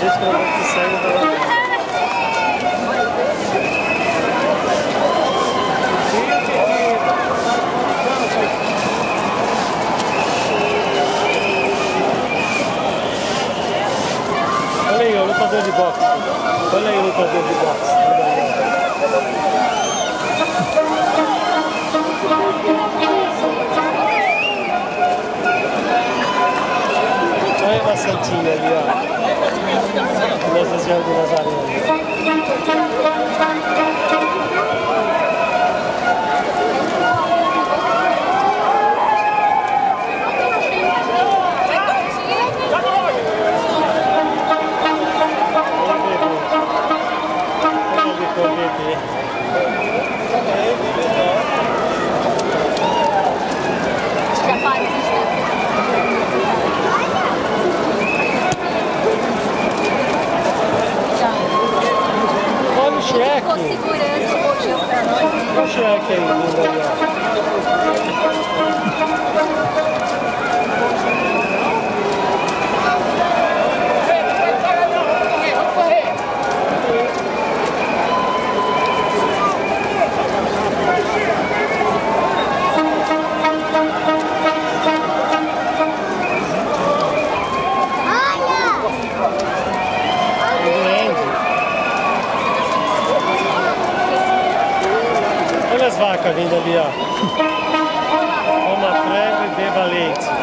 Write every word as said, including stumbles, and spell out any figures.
gente que não vai te sair da... Olha aí, o lutador de boxe. Olha aí o lutador de boxe. Olha uma santinha ali, ó. Nossa Senhora do Nazaré. Olha o Shrek. Olha o Shrek aí, lindo aí, ó. Olha as vacas vindo ali, ó. Coma frango e beba leite.